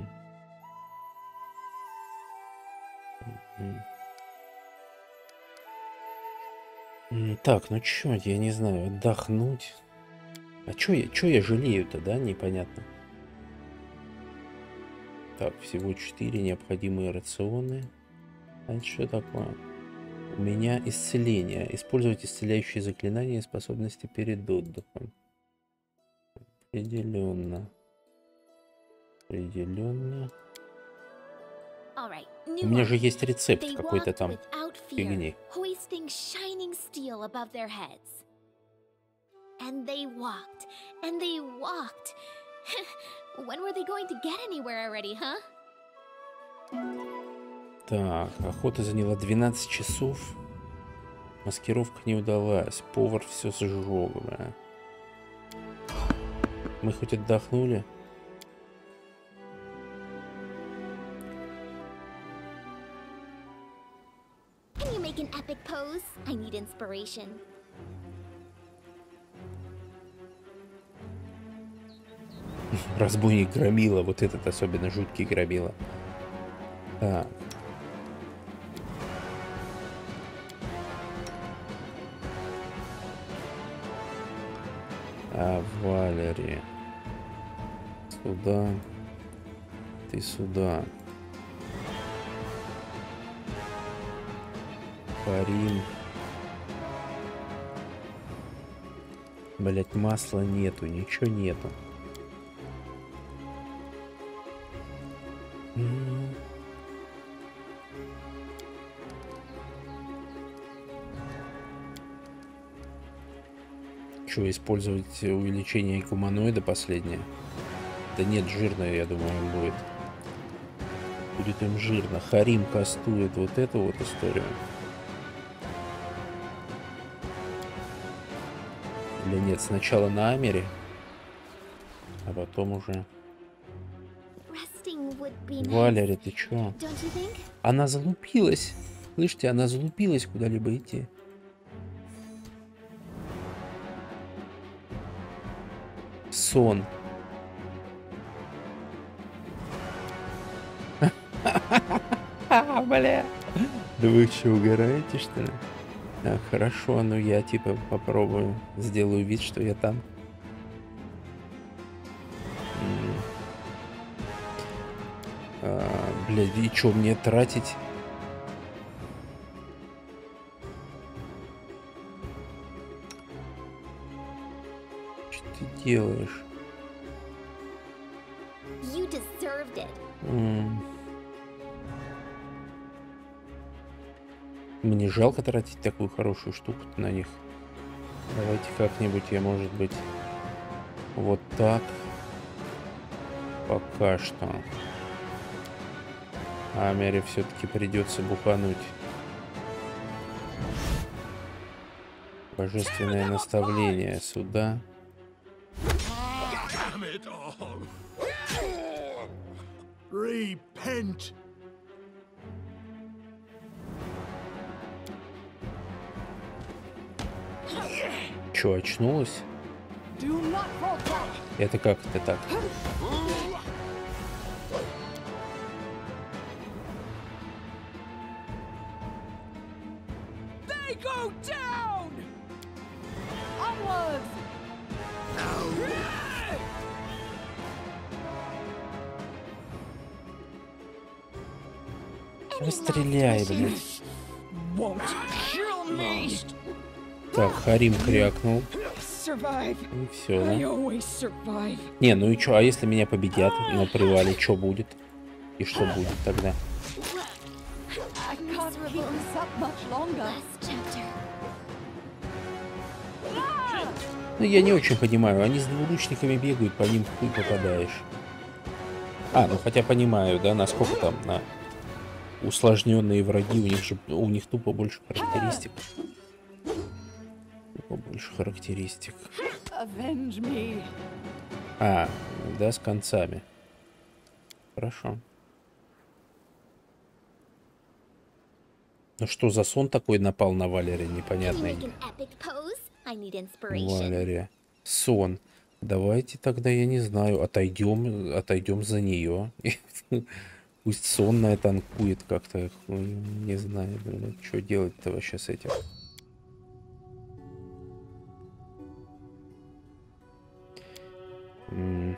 Угу. Так, ну чё, я не знаю, отдохнуть. А чё я, чё я жалею-то, да, непонятно. Так, всего четыре необходимые рационы. А это что такое? У меня исцеление. Использовать исцеляющие заклинания и способности перед отдыхом. Определенно. Определенно. All right, У new меня one. же есть рецепт They какой-то walked там without fear, фигни. hoisting shining steel above their heads. And they walked, and they walked. When were they going to get anywhere already, huh? Так, охота заняла двенадцать часов. Маскировка не удалась. Повар все сжег, бля. Мы хоть отдохнули? Can you make an epic pose? I need inspiration. Разбойник громила. Вот этот особенно жуткий громила. Так. А, Валери. Сюда. Ты сюда. Парим. Блять, масла нету, ничего нету. М. Что, использовать увеличение гуманоида последнее? Да нет, жирное, я думаю, им будет. Будет им жирно. Харим кастует вот эту вот историю. Или нет, сначала на Амере, а потом уже... Resting would be nice. Валери, ты чё? Don't you think? Она залупилась. Слышите, она залупилась куда-либо идти. Сон. Бля. Да вы что, угораете, что ли? А, хорошо, ну я типа попробую. Сделаю вид, что я там. М. А, блядь, и чё мне тратить? Что ты делаешь? You deserved it. М. Мне жалко тратить такую хорошую штуку на них. Давайте как-нибудь я, может быть, вот так. Пока что. Амере все-таки придется бухануть. Божественное наставление сюда. Damn it all! Repent! Че, очнулась? Do not falter. Это как это так? They go down. Onwards. Расстреляй, блядь. Won't kill me. Так, Харим крякнул. Survive. И все, I да? always survive. Не, ну и чё, а если меня победят на привале, что будет? И что будет тогда? I can't keep this up much longer. Last chapter. Ну, я не очень понимаю. Они с двуручниками бегают, по ним хуй попадаешь. А, ну хотя понимаю, да, насколько там на усложненные враги, у них же у них тупо больше характеристик. Тупо больше характеристик. Avenge me. А, да, с концами. Хорошо. Ну что за сон такой напал на Валери, Can you непонятный. make an epic pose? I need inspiration. Валерия. Сон. Давайте тогда, я не знаю, отойдем, отойдем за нее. Пусть сонная танкует как-то. Не знаю, блин, что делать-то вообще с этим. М.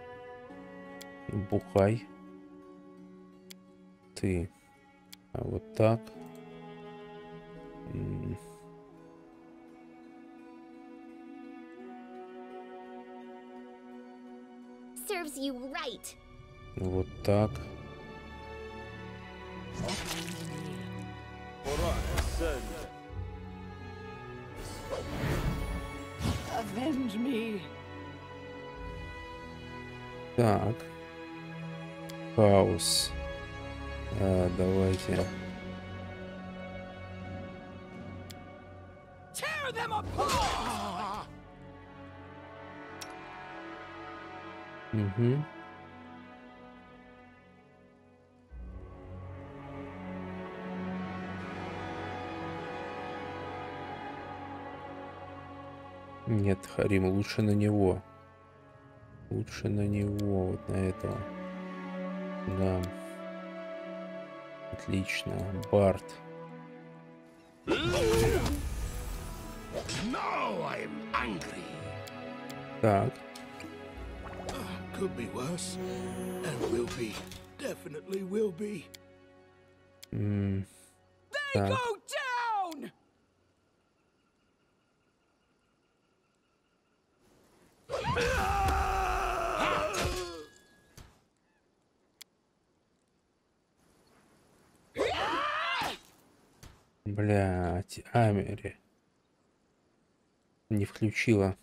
Бухай. Ты. А вот так. Serves you right. Вот так. Avenge me. Так. Хаос. А, давайте. Tear them apart! Угу. Нет, Харим, лучше на него. Лучше на него, вот на этого. Да. Отлично. Барт. Now I'm angry. Так. Could be worse. And will be. Definitely will be. М, They Так. go down! Блять, Амери. Не включила.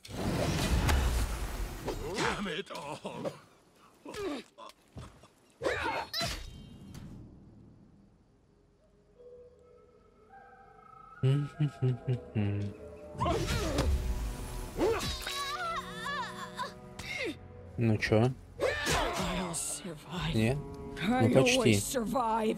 Damn it all. Ну чё? I'll survive. Нет? I Ну почти. always survive.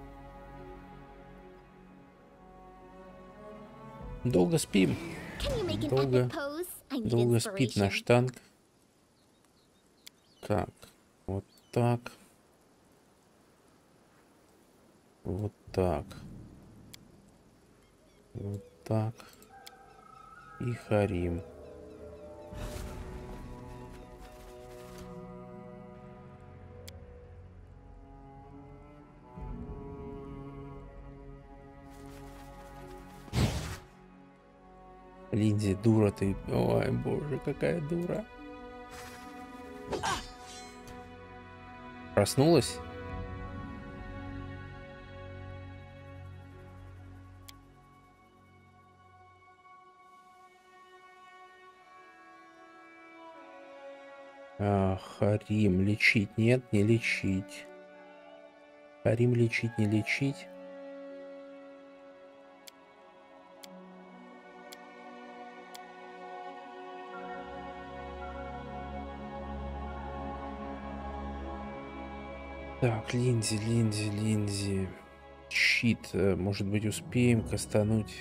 Долго спим. Can you make an Долго- epic pose? I need Долго спит inspiration. наш танк. Так. Вот так. Вот так. Вот так. И Харим. Линдзи, дура ты. Ой, боже, какая дура. Проснулась? А, Харим, лечить нет, не лечить. Харим, лечить, не лечить. Так, Линдзи, Линдзи, Линдзи. Щит. э, Может быть, успеем кастануть.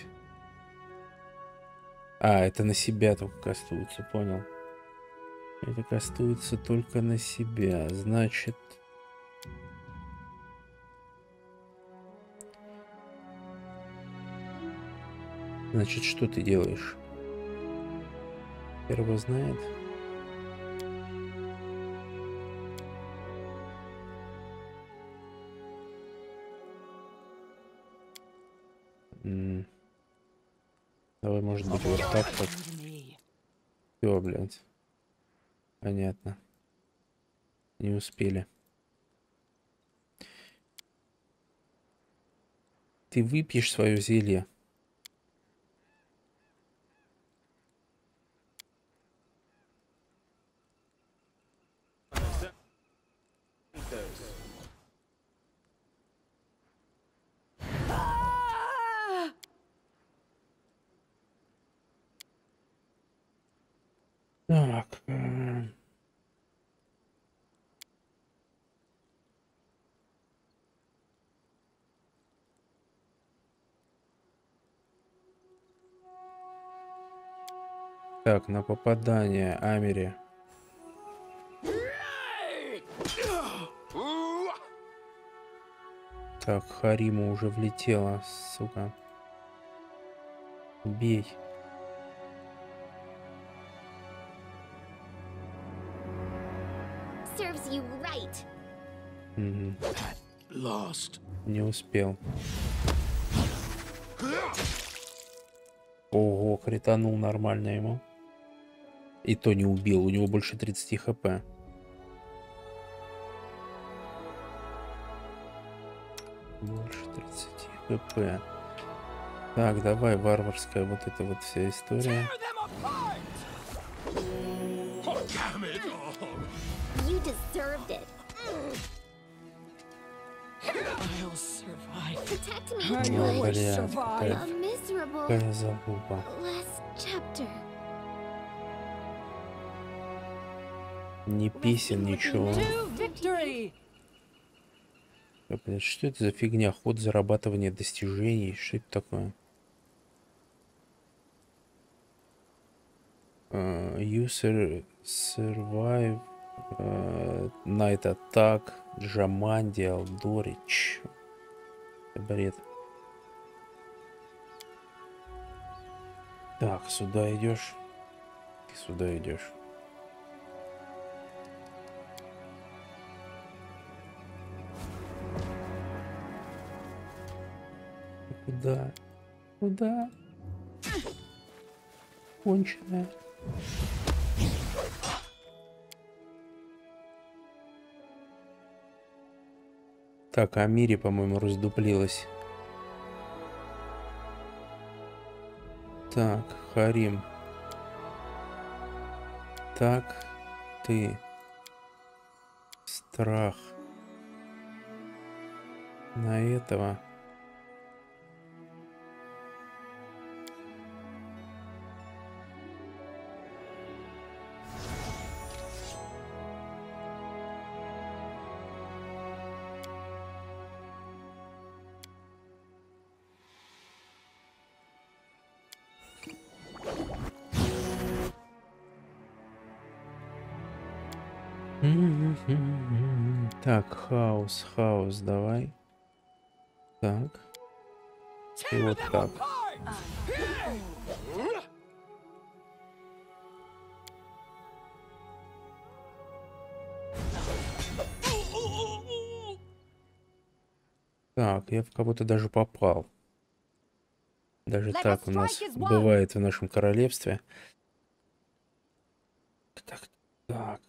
А, это на себя только кастуется, понял. Это кастуется только на себя. Значит... Значит, что ты делаешь? Первого знает. М. Давай, может быть, вот так вот. Все, блядь. Понятно. Не успели. Ты выпьешь свое зелье. Ah! Так. э, Так, на попадание Амери. Так, Хариму уже влетела, сука. Бей. Serves you right. Мгм. Lost. Не успел. Ого, кританул нормально ему. И то не убил, у него больше тридцати хп. Больше тридцати хп. Так, давай, варварская вот эта вот вся история. Tear them apart! Oh, damn it all! You deserved it. I'll survive. Protect me. I Ну, always бля, survive. A miserable какая залупа. last chapter. Ни песен, ничего. To victory! Да, блядь, что это за фигня? Ход зарабатывания достижений. Что это такое? Uh, user survive uh, Night Attack, Джаманди, Алдорич. Это бред. Так, сюда идешь. Ты сюда идешь. Куда? Куда? Конченая. Так, а Мири, по-моему, раздуплилась. Так, Харим. Так, ты. Страх. На этого. Так, хаос, хаос, давай. Так. И Tear вот them так. apart! Так, я в кого-то даже попал. Даже Let так us у нас strike as one. бывает в нашем королевстве. Так, так.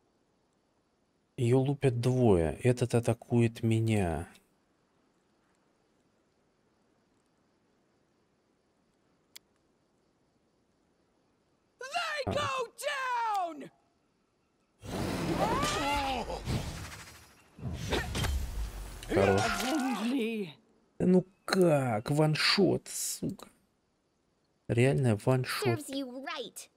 Ее лупят двое. Этот атакует меня. They go down! Хорош. Avenge me. Да ну как? Ваншот, сука. Реально ваншот. Serves you right.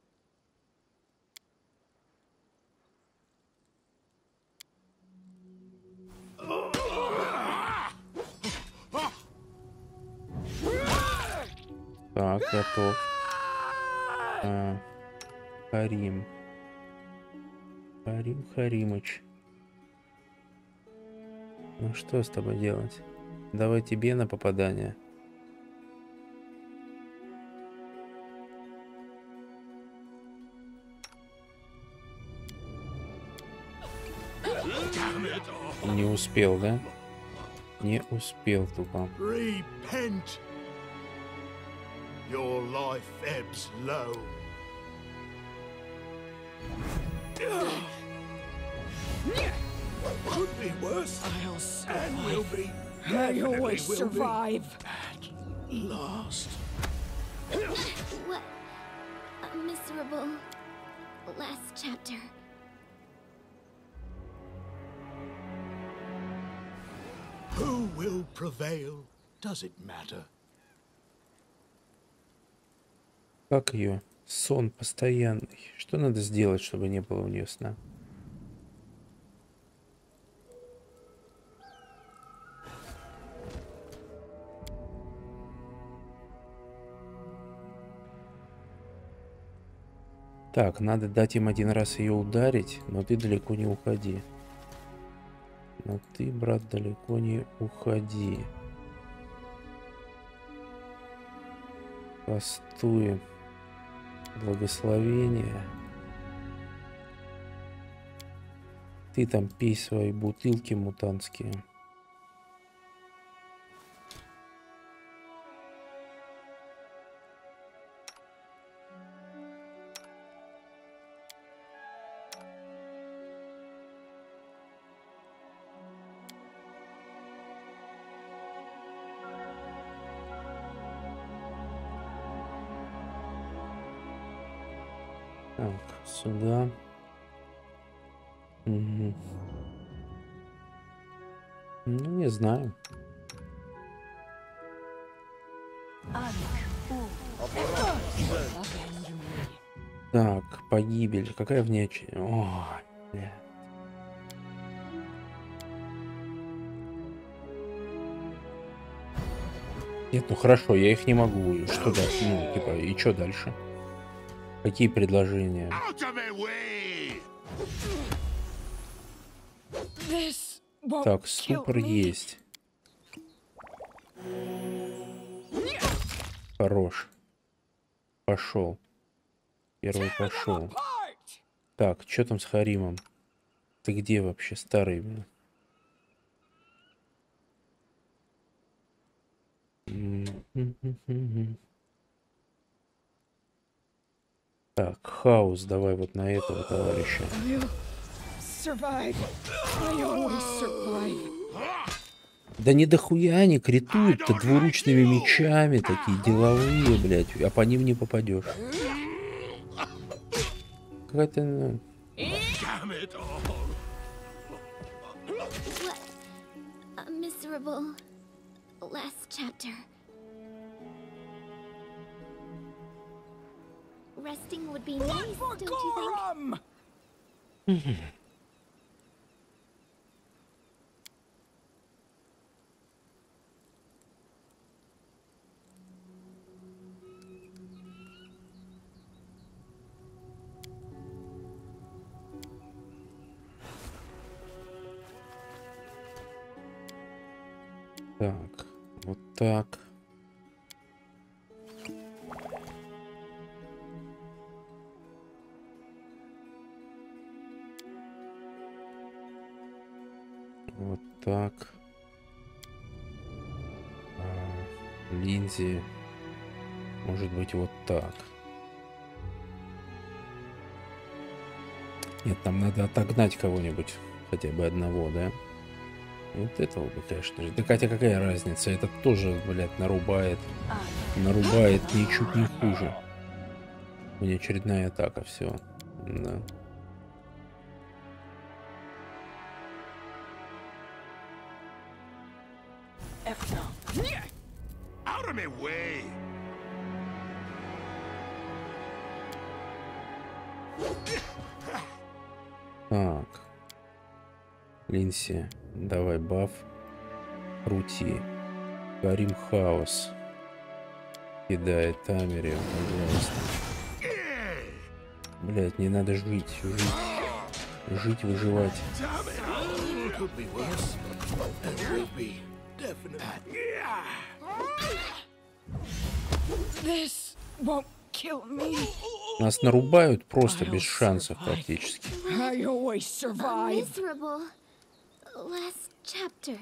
Так, готов. А, Харим. Харим Харимыч. Ну что с тобой делать? Давай тебе на попадание. Damn it all! Не успел, да? Не успел тупо. Repent! Your life ebbs low. Could be worse, I'll and will survive. be. I Definitely always will survive. Be. At last. What a miserable last chapter. Who will prevail? Does it matter? Как ее? Сон постоянный. Что надо сделать, чтобы не было у нее сна? Так, надо дать им один раз ее ударить, но ты далеко не уходи. Но ты, брат, далеко не уходи. Постуем. Благословение. Ты там пей свои бутылки мутантские. Так, сюда. Угу. Ну, не знаю. Так, погибель. Какая внечь? Ой, бля. Нет, ну хорошо, я их не могу. Что дальше? Ну, типа, и что дальше? Какие предложения? This won't Так, kill ступор me. есть. Хорош. Пошел. Первый пошел. Apart! Так, что там с Харимом? Ты где вообще, старый, блин? Так, хаос, давай вот на этого товарища. I'll survive. I always survive. Да не дохуя они критуют-то двуручными мечами, такие деловые, блядь, а по ним не попадешь. Какая-то... ну, Damn it all! What a miserable last chapter. Resting would be nice, For don't you think? Gorum! Так, вот так. Вот так. А, Линдзи. Может быть, вот так. Нет, нам надо отогнать кого-нибудь. Хотя бы одного, да? Вот этого бы, конечно же. Да хотя какая разница? Этот тоже, блядь, нарубает. Нарубает ничуть не хуже. У меня очередная атака, все. Да. Out of my way! Так. Линси, давай баф. Крути. Карим хаос. Кидает Тамери, пожалуйста. Блять, не надо жить, жить. Жить, выживать. Could be worse. And will be definitely. This won't kill me. Нас нарубают просто без шансов практически. I always A survive. miserable last chapter.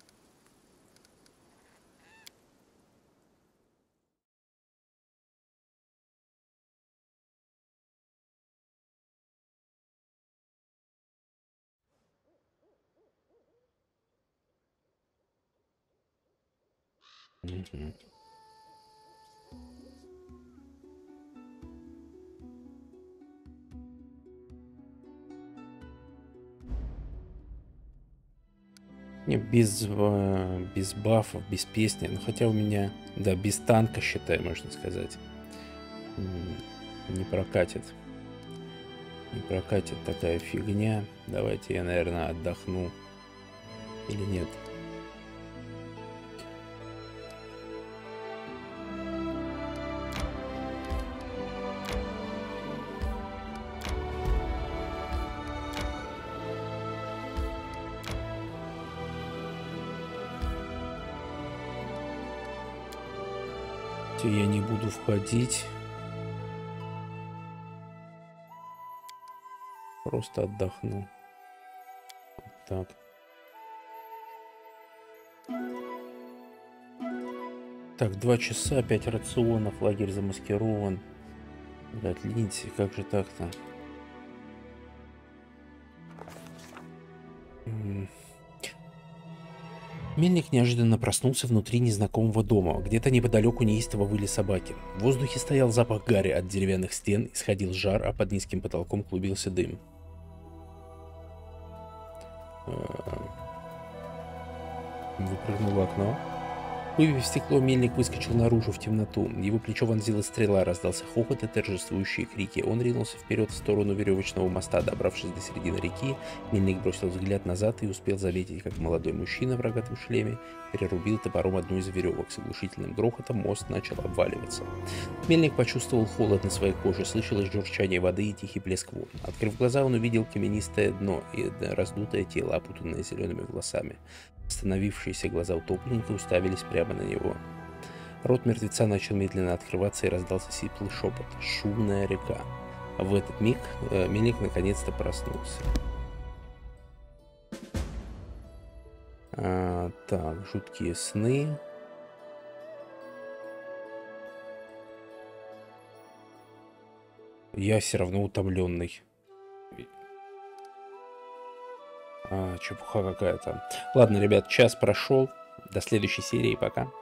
Мгм. Не, без, э, без бафов, без песни. Ну, хотя у меня, да, без танка, считай, можно сказать. М, Не прокатит. Не прокатит такая фигня. Давайте я, наверное, отдохну. Или нет? Я не буду входить. Просто отдохну. Вот так. Так, два часа, пять рационов, лагерь замаскирован. Блять, Линдси, как же так-то? М. Мельник неожиданно проснулся внутри незнакомого дома. Где-то неподалеку неистово выли собаки. В воздухе стоял запах гари от деревянных стен, исходил жар, а под низким потолком клубился дым. Выпрыгнул в окно. Выбив стекло, Мельник выскочил наружу в темноту. Его плечо вонзила стрела, раздался хохот и торжествующие крики. Он ринулся вперед в сторону веревочного моста. Добравшись до середины реки, Мельник бросил взгляд назад и успел заметить, как молодой мужчина в рогатом шлеме перерубил топором одну из веревок. С оглушительным грохотом мост начал обваливаться. Мельник почувствовал холод на своей коже, слышалось журчание воды и тихий плеск волн. Открыв глаза, он увидел каменистое дно и раздутое тело, опутанное зелеными волосами. Остановившиеся глаза утопленника уставились прямо на него. Рот мертвеца начал медленно открываться, и раздался сиплый шепот. Шумная река. В этот миг э, Мельник наконец-то проснулся. А, так, жуткие сны. Я все равно утомленный. А, чепуха какая-то. Ладно, ребят, час прошел. До следующей серии. Пока.